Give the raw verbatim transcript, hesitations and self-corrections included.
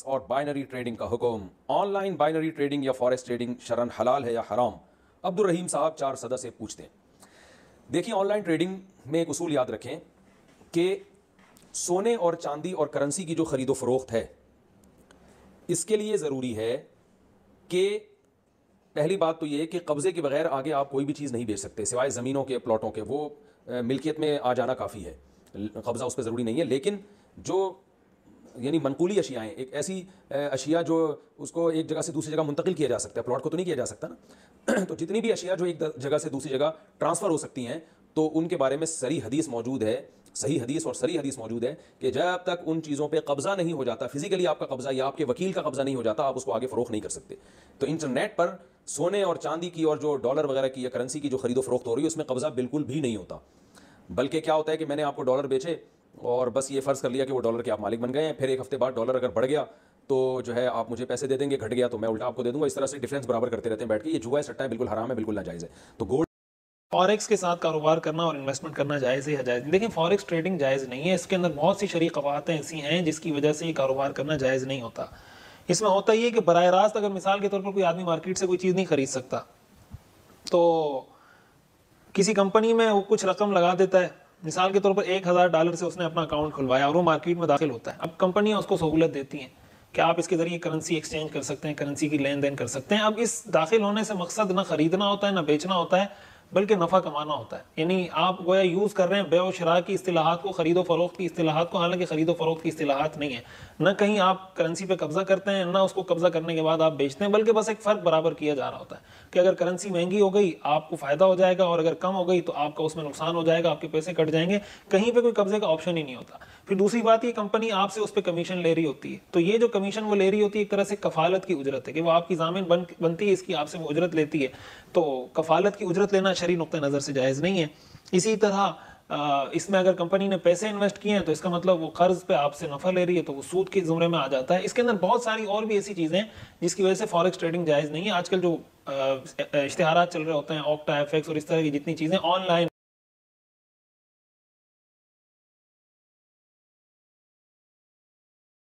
और binary trading का हुक्म। ऑनलाइन बाइनरी ट्रेडिंग या फॉरेक्स ट्रेडिंग शरन हलाल है या हराम? अब्दुल रहीम साहब चार सदा से पूछते हैं। देखिए, ऑनलाइन ट्रेडिंग में एक उसूल याद रखें कि सोने और चांदी और करेंसी की जो खरीदो फरोख्त है, इसके लिए ज़रूरी है कि पहली बात तो ये कि कब्ज़े के बगैर आगे आप कोई भी चीज़ नहीं बेच सकते सिवाय ज़मीनों के, प्लॉटों के। वो मिल्कियत में आ जाना काफ़ी है, कब्ज़ा उस पर ज़रूरी नहीं है। लेकिन जो यानी मनकूली अशियाएँ, एक ऐसी अशिया जो उसको एक जगह से दूसरी जगह मुंतकिल किया जा सकता है, प्लॉट को तो नहीं किया जा सकता ना तो जितनी भी अशिया जो एक जगह से दूसरी जगह ट्रांसफ़र हो सकती हैं, तो उनके बारे में सरी हदीस मौजूद है, सही हदीस और सरी हदीस मौजूद है कि जब तक उन चीज़ों पे कब्ज़ा नहीं हो जाता, फिजिकली आपका कब्ज़ा या आपके वकील का कब्ज़ा नहीं हो जाता, आप उसको आगे फ़रोख्त नहीं कर सकते। तो इंटरनेट पर सोने और चांदी की और जो डॉलर वगैरह की या करेंसी की जो खरीदो फरोख्त हो रही है, उसमें कब्ज़ा बिल्कुल भी नहीं होता। बल्कि क्या होता है कि मैंने आपको डॉलर बेचे और बस ये फ़र्ज़ कर लिया कि वो डॉलर के आप मालिक बन गए हैं। फिर एक हफ्ते बाद डॉलर अगर बढ़ गया तो जो है आप मुझे पैसे दे देंगे, घट गया तो मैं उल्टा आपको दे दूंगा। इस तरह से डिफरेंस बराबर करते रहते हैं बैठ के। ये जुआ है, सट्टा है, बिल्कुल हराम है, बिल्कुल नाजायज़ है। तो गोल्ड फॉरेक्स के साथ कारोबार करना और इन्वेस्टमेंट करना जायज़ है या जायज़? देखिए, फॉरेक्स ट्रेडिंग जायज़ नहीं है। इसके अंदर बहुत सी शरई क़वानीन ऐसी हैं जिसकी वजह से ये कारोबार करना जायज़ नहीं होता। इसमें होता ये कि बराह रास्त अगर मिसाल के तौर पर कोई आदमी मार्केट से कोई चीज़ नहीं खरीद सकता, तो किसी कंपनी में वो कुछ रकम लगा देता है। मिसाल के तौर पर एक हज़ार डॉलर से उसने अपना अकाउंट खुलवाया और वो मार्केट में दाखिल होता है। अब कंपनियां उसको सहूलत देती हैं कि आप इसके ज़रिए करेंसी एक्सचेंज कर सकते हैं, करेंसी की लेन देन कर सकते हैं। अब इस दाखिल होने से मकसद ना खरीदना होता है ना बेचना होता है, बल्कि नफ़ा कमाना होता है। यानी आप गोया यूज़ कर रहे हैं बे और शरा की इस्तिलाहात को, खरीदो फरोख्त की इस्तिलाहात को, हालांकि खरीदो फरोख्त की इस्तिलाहात नहीं है। न कहीं आप करेंसी पे कब्जा करते हैं, ना उसको कब्जा करने के बाद आप बेचते हैं, बल्कि बस एक फ़र्क बराबर किया जा रहा होता है कि अगर करेंसी महंगी हो गई आपको फ़ायदा हो जाएगा और अगर कम हो गई तो आपका उसमें नुकसान हो जाएगा, आपके पैसे कट जाएंगे। कहीं पर कोई कब्जे का ऑप्शन ही नहीं होता। फिर दूसरी बात, ये कंपनी आपसे उस पर कमीशन ले रही होती है, तो ये जो कमीशन वो ले रही होती है एक तरह से कफालत की उजरत है कि वो आपकी जामिन बन बनती है, इसकी आपसे वो उजरत लेती है। तो कफालत की उजरत लेना शरई नुक्ता नज़र से जायज़ नहीं है। इसी तरह इसमें अगर कंपनी ने पैसे इन्वेस्ट किए हैं तो इसका मतलब वो कर्ज पे आपसे नफ़ा ले रही है, तो वो सूद के ज़ुमरे में आ जाता है। इसके अंदर बहुत सारी और भी ऐसी चीज़ें हैं जिसकी वजह से फॉरेक्स ट्रेडिंग जायज़ नहीं है। आजकल जो इश्तिहारात चल रहे होते हैं, ऑक्टा, एफ एक्स और इस तरह की जितनी चीज़ें ऑनलाइन